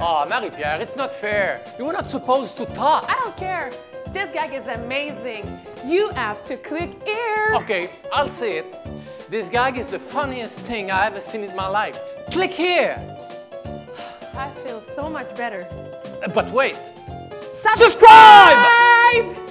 Oh, Marie-Pierre, it's not fair. You were not supposed to talk. I don't care. This gag is amazing. You have to click here. Okay, I'll say it. This gag is the funniest thing I ever seen in my life. Click here. I feel so much better. But wait. Subscribe!